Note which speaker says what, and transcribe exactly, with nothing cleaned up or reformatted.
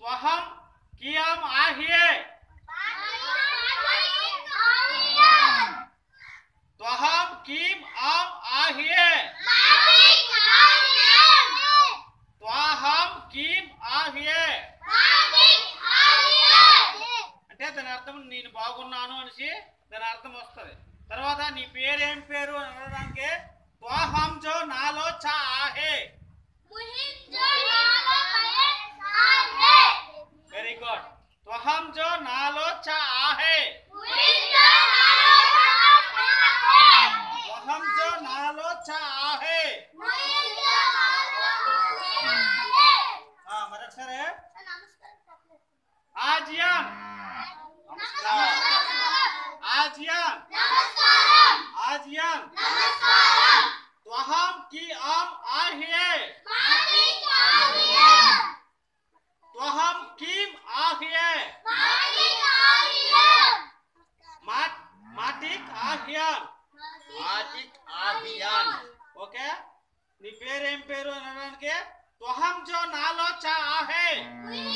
Speaker 1: त्वहम कियम आहिए त्वहम किम आम आहिए त्वहम किम आहिए అంటే దాని అర్థం నేను బాగున్నాను అనేసి దాని అర్థం వస్తుంది. తర్వాత నీ పేరు ఏం పేరు అని అనడానికి त्वहम जो नालो चा आहे वेरी गुड त्वहम जो नालो चा आहे त्वहम जो नालो चा आहे हाँ मदद सर है आजियम आजियम आजियम त्वहम की आम आहिए त्वहम किम आहिए माटिक आहियन माटिक आहियन ओके नी पेर एम पेरू అనడానికి त्वहम जो नालो चा आहे